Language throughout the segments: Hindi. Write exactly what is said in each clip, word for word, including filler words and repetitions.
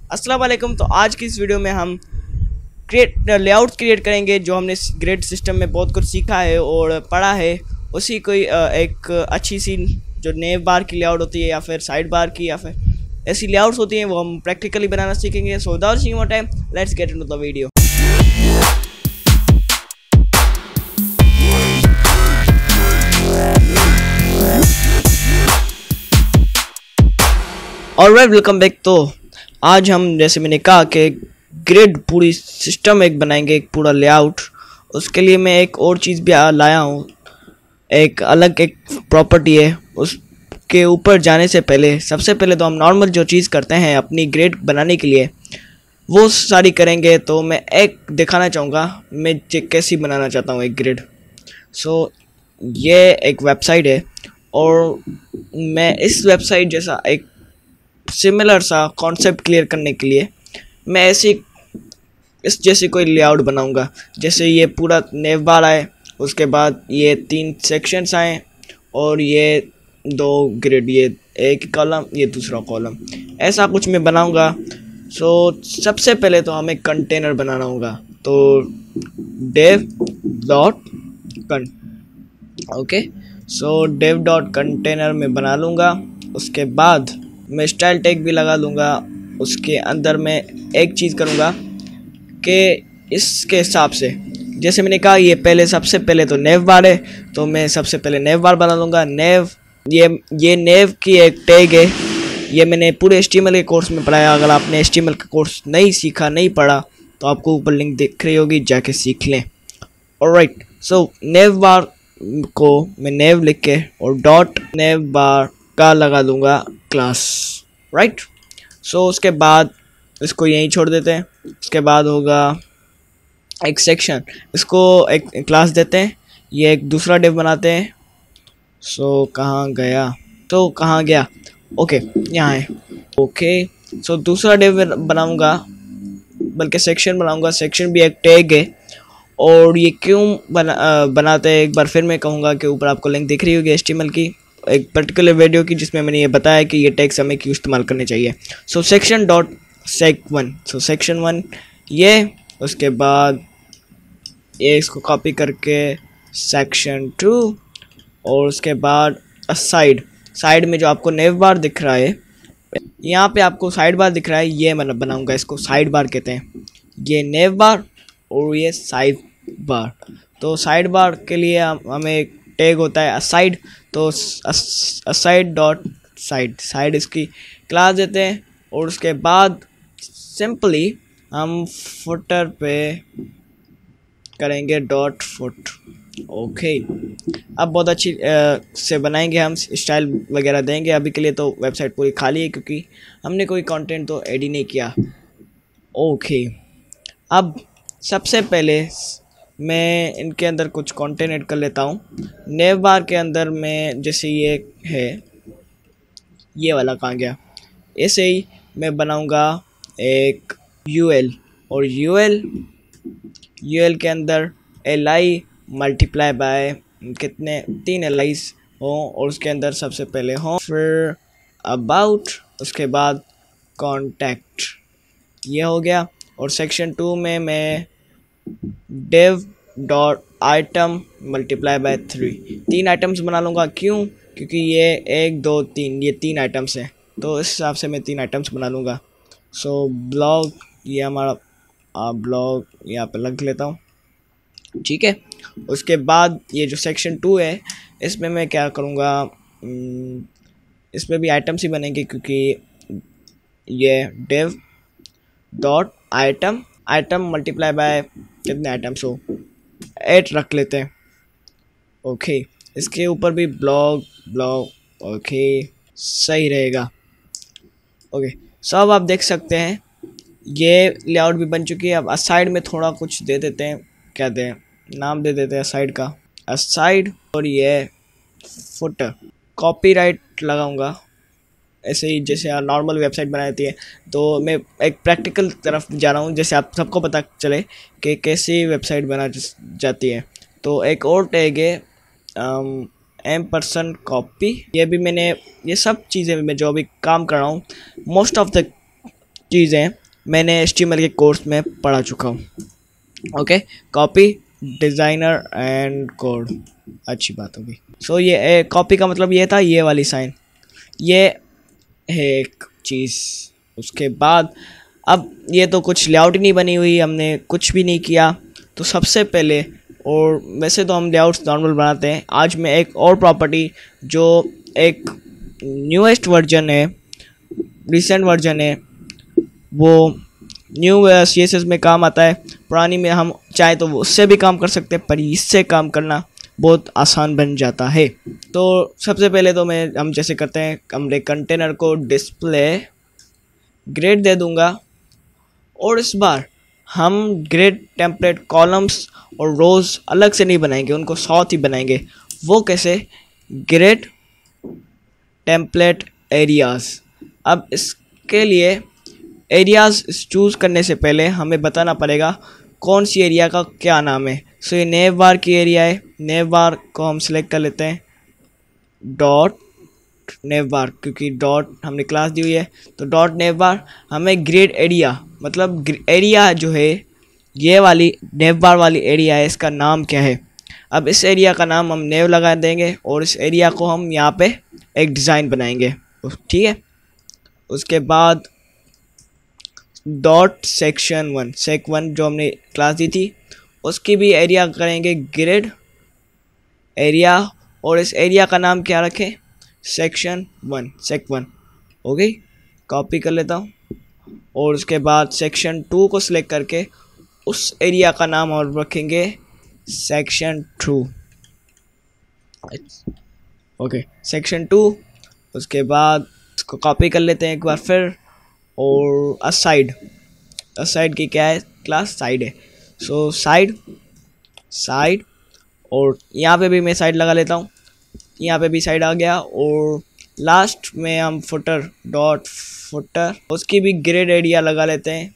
अस्सलाम वालेकुम। तो आज की इस वीडियो में हम क्रिएट लेआउट क्रिएट करेंगे जो हमने ग्रिड सिस्टम में बहुत कुछ सीखा है और पढ़ा है। उसी कोई एक अच्छी सी जो नेव बार की लेआउट होती है या फिर साइड बार की या फिर ऐसी लेआउट्स होती हैं वो हम प्रैक्टिकली बनाना सीखेंगे। So without wasting more time let's get into the video. Alright, welcome back. तो आज हम जैसे मैंने कहा कि ग्रिड पूरी सिस्टम एक बनाएंगे, एक पूरा लेआउट। उसके लिए मैं एक और चीज़ भी लाया हूँ, एक अलग एक प्रॉपर्टी है। उसके ऊपर जाने से पहले सबसे पहले तो हम नॉर्मल जो चीज़ करते हैं अपनी ग्रिड बनाने के लिए वो सारी करेंगे। तो मैं एक दिखाना चाहूँगा मैं कैसी बनाना चाहता हूँ एक ग्रिड। सो so, ये एक वेबसाइट है और मैं इस वेबसाइट जैसा एक सिमिलर सा कॉन्सेप्ट क्लियर करने के लिए मैं ऐसी इस जैसे कोई लेआउट बनाऊंगा। जैसे ये पूरा नेव बार आए, उसके बाद ये तीन सेक्शंस आए और ये दो ग्रिड, ये एक कॉलम ये दूसरा कॉलम, ऐसा कुछ मैं बनाऊंगा। सो सबसे पहले तो हमें कंटेनर बनाना होगा। तो dev dot con okay so dev dot container में बना लूँगा। उसके बाद मैं स्टाइल टैग भी लगा लूँगा। उसके अंदर मैं एक चीज़ करूँगा कि इसके हिसाब से जैसे मैंने कहा ये पहले सबसे पहले तो नेव बार है, तो मैं सबसे पहले नेव बार बना लूँगा। नेव ये ये नेव की एक टैग है। ये मैंने पूरे एच टी एम एल के कोर्स में पढ़ाया। अगर आपने एच टी एम एल का कोर्स नहीं सीखा, नहीं पढ़ा, तो आपको ऊपर लिंक दिख रही होगी, जाके सीख लें। ऑलराइट, सो नेव बार को मैं नेव लिख के और डॉट नेव बार का लगा दूंगा क्लास। राइट, सो उसके बाद इसको यहीं छोड़ देते हैं। उसके बाद होगा एक सेक्शन, इसको एक क्लास देते हैं। ये एक दूसरा डिव बनाते हैं। सो so, कहाँ गया तो कहाँ गया ओके okay, यहाँ है। ओके सो so, दूसरा डिव बनाऊंगा, बल्कि सेक्शन बनाऊंगा। सेक्शन भी एक टैग है। और ये क्यों बना आ, बनाते हैं एक बार फिर मैं कहूँगा कि ऊपर आपको लिंक दिख रही होगी एच टी एम एल की एक पर्टिकुलर वीडियो की, जिसमें मैंने ये बताया कि ये टैग्स हमें क्यों इस्तेमाल करने चाहिए। So section dot sec one, so section one ये, उसके बाद ये इसको कॉपी करके सेक्शन टू, और उसके बाद साइड साइड में जो आपको नेव बार दिख रहा है, यहाँ पे आपको साइड बार दिख रहा है, ये मतलब बनाऊंगा, इसको साइड बार कहते हैं। ये नेव बार और ये साइड बार। तो साइड बार के लिए हमें एक टैग होता है असाइड। तो असाइड डॉट साइड साइड इसकी क्लास देते हैं। और उसके बाद सिंपली हम फुटर पे करेंगे डॉट फुट। ओके, अब बहुत अच्छी आ, से बनाएंगे, हम स्टाइल वगैरह देंगे। अभी के लिए तो वेबसाइट पूरी खाली है क्योंकि हमने कोई कंटेंट तो ऐड ही नहीं किया। ओके, अब सबसे पहले मैं इनके अंदर कुछ कंटेंट ऐड कर लेता हूँ। नेव बार के अंदर में जैसे ये है, ये वाला कहाँ गया, ऐसे ही मैं बनाऊँगा एक यूएल। और यूएल यूएल के अंदर एल आई मल्टीप्लाई बाय कितने तीन एल आईज हों, और उसके अंदर सबसे पहले हों, फिर अबाउट, उसके बाद कॉन्टैक्ट, ये हो गया। और सेक्शन टू में मैं dev dot item multiply by three, तीन आइटम्स बना लूँगा। क्यों? क्योंकि ये एक दो तीन ये तीन आइटम्स हैं, तो इस हिसाब से मैं तीन आइटम्स बना लूँगा। सो ब्लॉग, ये हमारा ब्लॉग यहाँ पे लग लेता हूँ, ठीक है। उसके बाद ये जो सेक्शन टू है, इसमें मैं क्या करूँगा, इसमें भी आइटम्स ही बनेंगे क्योंकि ये dev dot item item multiply by कितने आइटम्स हो, एट रख लेते हैं। ओके, इसके ऊपर भी ब्लॉग ब्लॉग ओके सही रहेगा। ओके, सब आप देख सकते हैं ये लेआउट भी बन चुकी है। अब असाइड में थोड़ा कुछ दे देते हैं, क्या दें, नाम दे देते हैं असाइड का, असाइड। और ये फुटर, कॉपीराइट लगाऊंगा ऐसे ही जैसे नॉर्मल वेबसाइट बनाती है। तो मैं एक प्रैक्टिकल तरफ जा रहा हूँ, जैसे आप सबको पता चले कि कैसी वेबसाइट बना जाती है। तो एक और टैग है एम परसेंट कॉपी। ये भी मैंने, ये सब चीज़ें मैं जो अभी काम कर रहा हूँ, मोस्ट ऑफ द चीज़ें मैंने एच टी एम एल के कोर्स में पढ़ा चुका हूँ। Okay, copy, designer and code, अच्छी बात होगी। सो so, ये कॉपी का मतलब ये था, ये वाली साइन, ये है एक चीज़। उसके बाद अब ये तो कुछ लेआउट ही नहीं बनी हुई, हमने कुछ भी नहीं किया। तो सबसे पहले, और वैसे तो हम लेआउट्स नॉर्मल बनाते हैं, आज मैं एक और प्रॉपर्टी जो एक न्यूएस्ट वर्जन है, रिसेंट वर्जन है, वो न्यू सी एस एस में काम आता है। पुरानी में हम चाहे तो उससे भी काम कर सकते हैं, पर इससे काम करना बहुत आसान बन जाता है। तो सबसे पहले तो मैं हम जैसे करते हैं, हमने कंटेनर को डिस्प्ले ग्रेड दे दूंगा, और इस बार हम ग्रेड टेम्पलेट कॉलम्स और रोज़ अलग से नहीं बनाएंगे, उनको साथ ही बनाएंगे। वो कैसे? Grid template areas. अब इसके लिए एरियाज़ चूज़ करने से पहले हमें बताना पड़ेगा कौन सी एरिया का क्या नाम है। सो ये नेव बार की एरिया है, नेव बार को हम सिलेक्ट कर लेते हैं, डॉट नेव बार, क्योंकि डॉट हमने क्लास दी हुई है, तो डॉट नेव बार। हमें ग्रेड एरिया, मतलब एरिया जो है, ये वाली नेव बार वाली एरिया है, इसका नाम क्या है। अब इस एरिया का नाम हम नेव लगा देंगे, और इस एरिया को हम यहाँ पे एक डिज़ाइन बनाएंगे, ठीक है। उसके बाद dot section one, sec one जो हमने क्लास दी थी, उसकी भी एरिया करेंगे ग्रेड एरिया, और इस एरिया का नाम क्या रखें? Section one, sec one. Okay, copy कर लेता हूँ, और उसके बाद सेक्शन टू को सिलेक्ट करके उस एरिया का नाम और रखेंगे section two. Okay, section two. उसके बाद इसको कॉपी कर लेते हैं एक बार फिर, और असाइड, असाइड की क्या है क्लास? साइड है। सो साइड, साइड, और यहाँ पे भी मैं साइड लगा लेता हूँ, यहाँ पे भी साइड आ गया। और लास्ट में हम फुटर, डॉट फुटर, उसकी भी ग्रेड एरिया लगा लेते हैं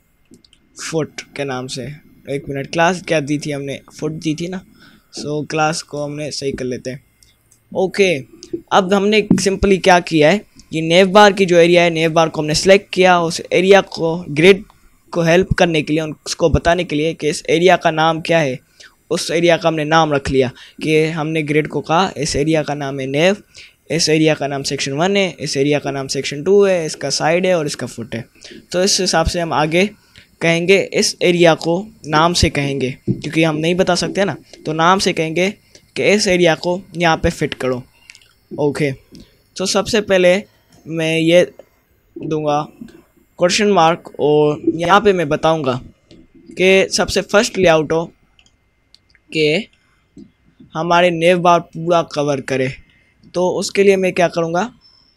फुट के नाम से। एक मिनट, क्लास क्या दी थी हमने? फुट दी थी ना। सो so, क्लास को हमने सही कर लेते हैं। ओके, अब हमने सिंपली क्या किया है, ये नेव बार की जो एरिया है, नेव बार को हमने सेलेक्ट किया, उस एरिया को ग्रेड को हेल्प करने के लिए, उसको बताने के लिए कि इस एरिया का नाम क्या है, उस एरिया का हमने नाम रख लिया कि हमने ग्रेड को कहा इस एरिया का नाम है नेव, इस एरिया का नाम सेक्शन वन है, इस एरिया का नाम सेक्शन टू है, इसका साइड है और इसका फुट है। तो इस हिसाब से हम आगे कहेंगे, इस एरिया को नाम से कहेंगे, क्योंकि हम नहीं बता सकते ना, तो नाम से कहेंगे कि इस एरिया को यहाँ पे फिट करो। ओके, तो सबसे पहले मैं ये दूंगा क्वेश्चन मार्क, और यहाँ पे मैं बताऊंगा कि सबसे फर्स्ट लेआउट हो कि हमारे नेव बार पूरा कवर करे। तो उसके लिए मैं क्या करूँगा,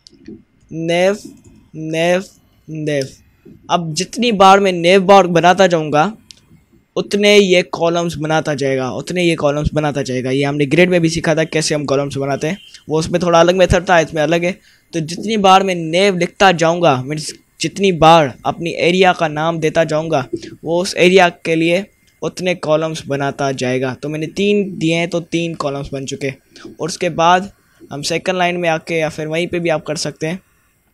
नेव नेव नेव। अब जितनी बार मैं नेव बार बनाता जाऊँगा उतने ये कॉलम्स बनाता जाएगा, उतने ये कॉलम्स बनाता जाएगा। ये हमने ग्रेड में भी सीखा था कैसे हम कॉलम्स बनाते हैं, वो उसमें थोड़ा अलग मेथड था, इसमें अलग है। तो जितनी बार मैं नेव लिखता जाऊँगा, मैं जितनी बार अपनी एरिया का नाम देता जाऊँगा, वो उस एरिया के लिए उतने कॉलम्स बनाता जाएगा। तो मैंने तीन दिए हैं, तो तीन कॉलम्स बन चुके। और उसके बाद हम सेकंड लाइन में आके, या फिर वहीं पे भी आप कर सकते हैं,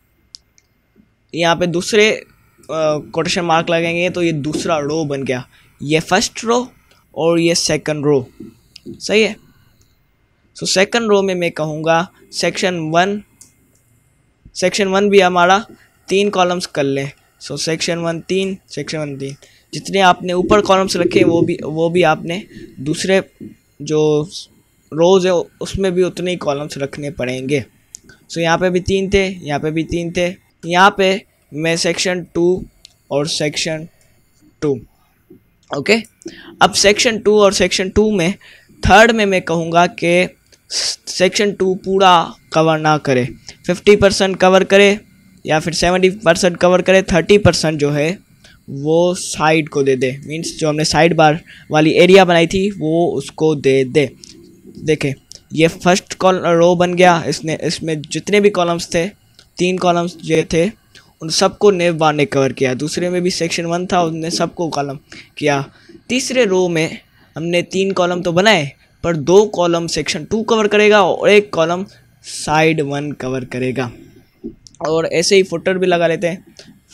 यहाँ पे दूसरे कोटेशन मार्क लगेंगे, तो ये दूसरा रो बन गया, ये फर्स्ट रो और ये सेकंड रो, सही है। सो सेकंड रो में मैं कहूँगा सेक्शन वन, सेक्शन वन भी हमारा तीन कॉलम्स कर लें। सो सेक्शन वन तीन, सेक्शन वन तीन, जितने आपने ऊपर कॉलम्स रखे वो भी वो भी आपने दूसरे जो रोज़ है उसमें भी उतने ही कॉलम्स रखने पड़ेंगे। सो यहाँ पे भी तीन थे, यहाँ पे भी तीन थे, यहाँ पे मैं सेक्शन टू और सेक्शन टू। ओके, अब सेक्शन टू और सेक्शन टू में थर्ड में मैं कहूँगा कि सेक्शन टू पूरा कवर ना करे, फिफ्टी परसेंट कवर करे या फिर सेवेंटी परसेंट कवर करे, थर्टी परसेंट जो है वो साइड को दे दे। मीन्स जो हमने साइड बार वाली एरिया बनाई थी वो उसको दे दे। देखें, ये फर्स्ट कॉल रो बन गया, इसने इसमें जितने भी कॉलम्स थे, तीन कॉलम्स जो थे उन सबको नेव बार ने कवर किया। दूसरे में भी सेक्शन वन था, उसने सबको कॉलम किया। तीसरे रो में हमने तीन कॉलम तो बनाए, पर दो कॉलम सेक्शन टू कवर करेगा और एक कॉलम साइड वन कवर करेगा। और ऐसे ही फुटर भी लगा लेते हैं,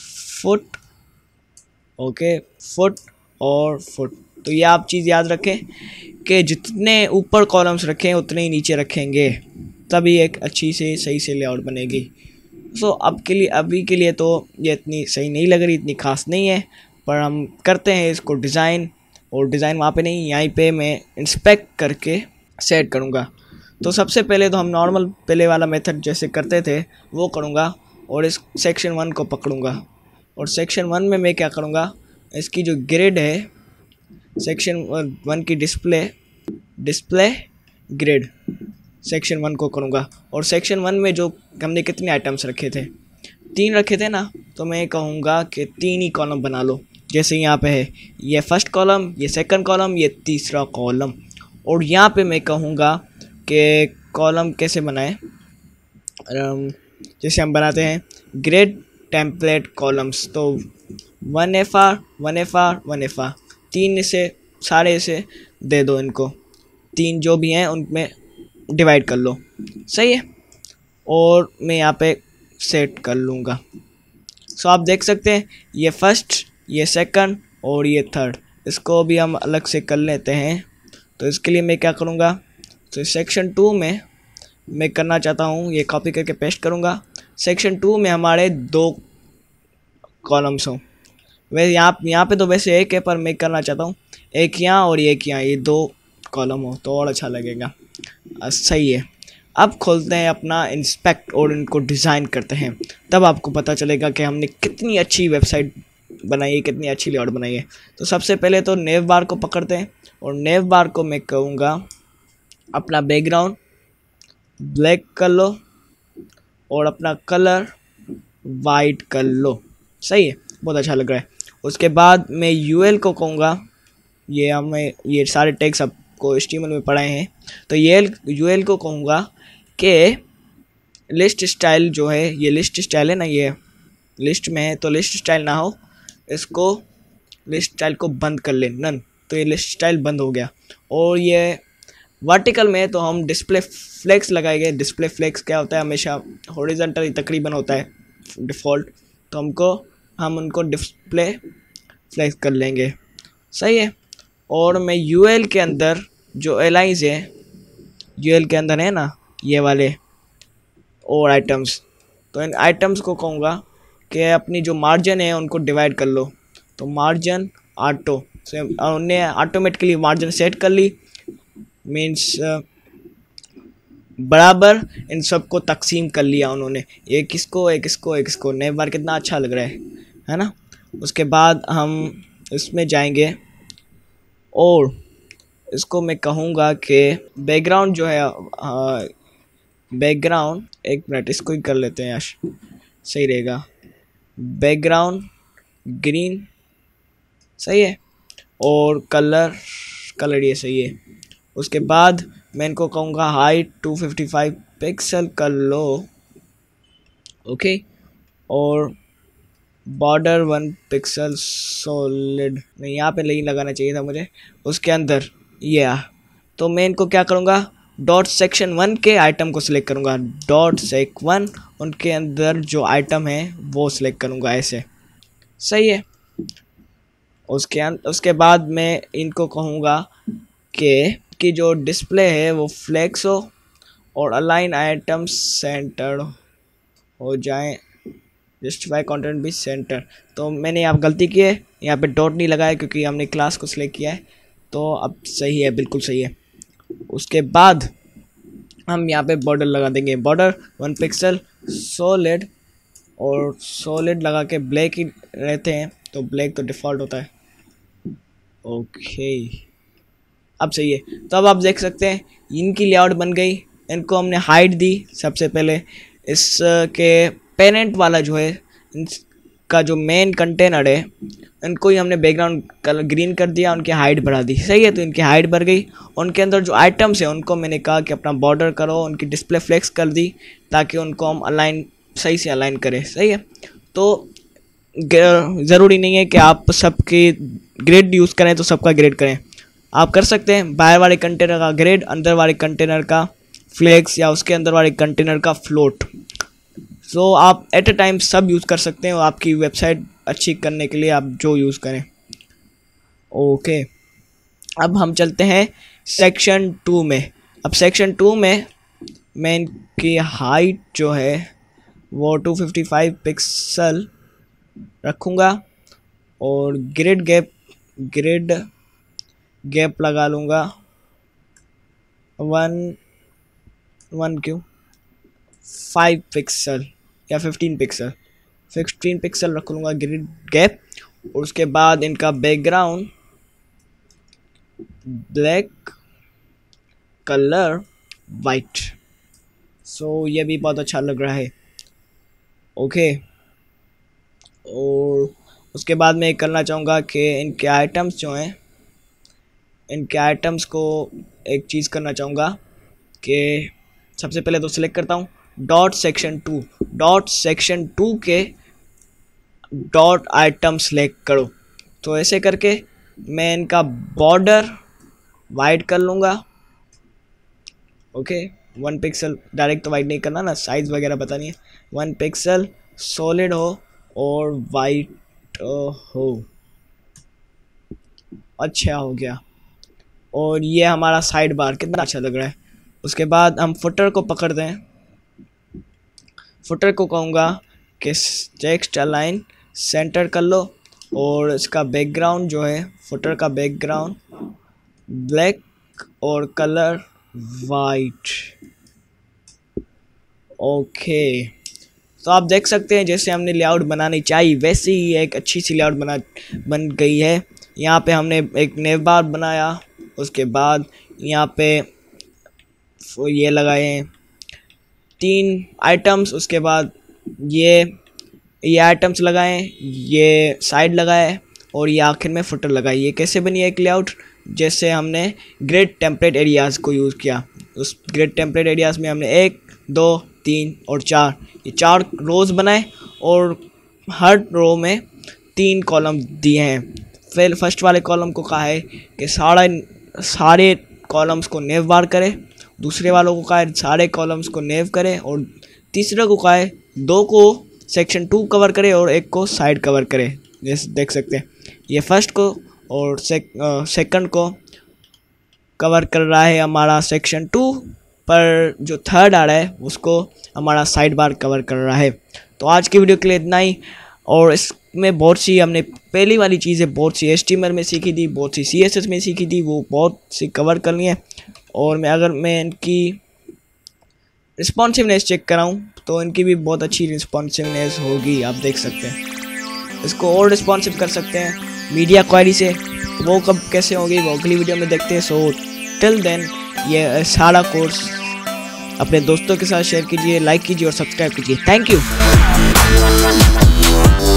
फुट, ओके फुट और फुट। तो ये आप चीज़ याद रखें कि जितने ऊपर कॉलम्स रखें उतने ही नीचे रखेंगे, तभी एक अच्छी से सही से लेआउट बनेगी। सो so, अब के लिए अभी के लिए तो ये इतनी सही नहीं लग रही, इतनी खास नहीं है, पर हम करते हैं इसको डिज़ाइन। और डिज़ाइन वहाँ पे नहीं, यहीं पे मैं इंस्पेक्ट करके सेट करूँगा। तो सबसे पहले तो हम नॉर्मल पहले वाला मेथड जैसे करते थे वो करूँगा और इस सेक्शन वन को पकड़ूँगा। और सेक्शन वन में मैं क्या करूँगा, इसकी जो ग्रिड है सेक्शन वन की display display grid section one को करूँगा। और सेक्शन वन में जो हमने कितने आइटम्स रखे थे, तीन रखे थे ना, तो मैं कहूँगा कि तीन ही कॉलम बना लो। जैसे यहाँ पे है ये फर्स्ट कॉलम, ये सेकंड कॉलम, ये तीसरा कॉलम। और यहाँ पे मैं कहूँगा कि कॉलम कैसे बनाएं, जैसे हम बनाते हैं ग्रिड टेम्पलेट कॉलम्स। तो one F R one F R one F R तीन से सारे से दे दो, इनको तीन जो भी हैं उनमें डिवाइड कर लो, सही है। और मैं यहाँ पे सेट कर लूँगा। सो आप देख सकते हैं ये फर्स्ट, ये सेकंड और ये थर्ड, इसको भी हम अलग से कर लेते हैं। तो इसके लिए मैं क्या करूँगा, तो सेक्शन टू में मैं करना चाहता हूँ, ये कॉपी करके पेस्ट करूँगा। सेक्शन टू में हमारे दो कॉलम्स हों, वैसे यहाँ यहाँ पे तो वैसे एक है, पर मैं करना चाहता हूँ एक यहाँ और एक यहाँ, ये दो कॉलम हो तो और अच्छा लगेगा। सही है। अब खोलते हैं अपना इंस्पेक्ट और इनको डिज़ाइन करते हैं, तब आपको पता चलेगा कि हमने कितनी अच्छी वेबसाइट बनाई है, कितनी अच्छी लेआउट बनाई है। तो सबसे पहले तो नेव बार को पकड़ते हैं और नेव बार को मैं कहूँगा अपना बैकग्राउंड ब्लैक कर लो और अपना कलर वाइट कर लो, सही है, बहुत अच्छा लग रहा है। उसके बाद मैं यूएल को कहूँगा, ये हमें ये सारे टैग्स आपको एचटीएमएल में पढ़ाए हैं, तो ये यूएल को कहूँगा कि लिस्ट स्टाइल जो है, ये लिस्ट स्टाइल है ना, ये लिस्ट में है तो लिस्ट स्टाइल ना हो, इसको लिस्ट स्टाइल को बंद कर ले, नन। तो ये लिस्ट स्टाइल बंद हो गया। और ये वर्टिकल में तो हम डिस्प्ले फ्लेक्स लगाएंगे। डिस्प्ले फ्लेक्स क्या होता है, हमेशा हॉरिजॉन्टल तकरीबन होता है डिफ़ॉल्ट, तो हमको हम उनको डिस्प्ले फ्लेक्स कर लेंगे, सही है। और मैं यूएल के अंदर जो एलाइंस है, यूएल के अंदर है ना ये वाले और आइटम्स, तो इन आइटम्स को कहूँगा कि अपनी जो मार्जिन है उनको डिवाइड कर लो। तो मार्जिन ऑटो से उन्होंने ऑटोमेटिकली मार्जिन सेट कर ली, मीन्स बराबर इन सबको तकसीम कर लिया उन्होंने, एक किसको एक किसको एक किसको। नए बार कितना अच्छा लग रहा है है ना। उसके बाद हम इसमें जाएंगे और इसको मैं कहूँगा कि बैकग्राउंड जो है, बैकग्राउंड एक मिनट इसको ही कर लेते हैं यार, सही रहेगा। बैकग्राउंड ग्रीन, सही है। और कलर कलर ये सही है। उसके बाद मैं इनको कहूँगा height two fifty five pixel कर लो, ओके। और बॉर्डर वन पिक्सल सॉलिड, नहीं यहाँ पे नहीं लगाना चाहिए था मुझे, उसके अंदर ये आ। तो मैं इनको क्या करूँगा, डॉट सेक्शन वन के आइटम को सिलेक्ट करूँगा, डॉट सेक वन, उनके अंदर जो आइटम है वो सिलेक्ट करूँगा ऐसे, सही है। उसके उसके बाद मैं इनको कहूँगा कि कि जो डिस्प्ले है वो फ्लेक्स हो और अलाइन आइटम सेंटर हो जाए, जस्टिफाई कंटेंट भी सेंटर। तो मैंने यहाँ गलती की है, यहाँ पे डॉट नहीं लगाया क्योंकि हमने क्लास को सिलेक्ट किया है, तो अब सही है, बिल्कुल सही है। उसके बाद हम यहाँ पे बॉर्डर लगा देंगे, बॉर्डर वन पिक्सल सॉलिड, और सॉलिड लगा के ब्लैक ही रहते हैं, तो ब्लैक तो डिफ़ॉल्ट होता है, ओके। अब सही है। तो अब आप देख सकते हैं इनकी लेआउट बन गई। इनको हमने हाइट दी सबसे पहले, इसके पेरेंट वाला जो है इनका जो मेन कंटेनर है, इनको ही हमने बैकग्राउंड कलर ग्रीन कर दिया, उनकी हाइट बढ़ा दी, सही है। तो इनकी हाइट बढ़ गई। उनके अंदर जो आइटम्स हैं उनको मैंने कहा कि अपना बॉर्डर करो, उनकी डिस्प्ले फ्लेक्स कर दी ताकि उनको हम अलाइन सही से अलाइन करें, सही है। तो ज़रूरी नहीं है कि आप सबके ग्रेड यूज़ करें तो सबका ग्रेड करें, आप कर सकते हैं बाहर वाले कंटेनर का ग्रेड, अंदर वाले कंटेनर का फ्लेक्स, या उसके अंदर वाले कंटेनर का फ्लोट। सो so, आप एट अ टाइम सब यूज़ कर सकते हैं और आपकी वेबसाइट अच्छी करने के लिए आप जो यूज़ करें। ओके, अब हम चलते हैं सेक्शन टू में। अब सेक्शन टू में मैं इनकी हाइट जो है वो टू फिफ्टी फाइव पिक्सल रखूँगा और ग्रिड गैप ग्रिड गैप लगा लूँगा वन वन क्यों फाइव पिक्सल या फिफ्टीन पिक्सल फिफ्टीन पिक्सल रख लूँगा ग्रिड गैप। और उसके बाद इनका background black, colour white. So ये भी बहुत अच्छा लग रहा है। ओके, और उसके बाद मैं करना चाहूँगा कि इनके आइटम्स जो हैं इनके आइटम्स को एक चीज़ करना चाहूँगा कि सबसे पहले तो सिलेक्ट करता हूँ dot section two dot section two के डॉट आइटम सेलेक्ट करो। तो ऐसे करके मैं इनका बॉर्डर वाइट कर लूँगा। ओके, वन पिक्सल डायरेक्ट तो वाइट नहीं करना ना, साइज़ वगैरह पता नहीं है। वन पिक्सल सॉलिड हो और वाइट हो। अच्छा हो गया। और ये हमारा साइड बार कितना अच्छा लग रहा है। उसके बाद हम फुटर को पकड़ दें। फुटर को कहूँगा कि टेक्स्ट अलाइन सेंटर कर लो और इसका बैकग्राउंड जो है फुटर का बैकग्राउंड ब्लैक और कलर वाइट। ओके, तो आप देख सकते हैं जैसे हमने लेआउट बनानी चाहिए वैसे ही एक अच्छी सी लेआउट बना बन गई है। यहाँ पे हमने एक नेव बार बनाया, उसके बाद यहाँ पे ये लगाए हैं तीन आइटम्स, उसके बाद ये ये आइटम्स लगाए, ये साइड लगाए और ये आखिर में फुटर लगाई। ये कैसे बनी एक लेआउट? जैसे हमने ग्रिड टेम्पलेट एरियाज़ को यूज़ किया। उस ग्रिड टेम्पलेट एरियाज़ में हमने एक, दो, तीन और चार ये चार रोज़ बनाए और हर रो में तीन कॉलम दिए हैं। फिर फर्स्ट वाले कॉलम को कहा है कि सारे सारे कॉलम्स को नेव बार करे, दूसरे वालों को कहा है सारे कॉलम्स को नेव करे और तीसरे को कहा है दो को सेक्शन टू कवर करे और एक को साइड कवर करे। जैसे देख सकते हैं ये फर्स्ट को और सेक, सेकंड को कवर कर रहा है हमारा सेक्शन टू, पर जो थर्ड आ रहा है उसको हमारा साइड बार कवर कर रहा है। तो आज की वीडियो के लिए इतना ही। और इसमें बहुत सी हमने पहली वाली चीज़ें बहुत सी एच टी एम एल में सीखी थी, बहुत सी सी एस एस में सीखी थी, वो बहुत सी कवर कर ली है। और मैं अगर मैं इनकी रिस्पॉन्सिवनेस चेक कराऊँ तो इनकी भी बहुत अच्छी रिस्पॉन्सिवनेस होगी। आप देख सकते हैं इसको और रिस्पॉन्सिव कर सकते हैं मीडिया क्वेरी से। वो कब कैसे होगी वो अगली वीडियो में देखते हैं। सो टिल देन ये सारा कोर्स अपने दोस्तों के साथ शेयर कीजिए, लाइक कीजिए और सब्सक्राइब कीजिए। Thank you.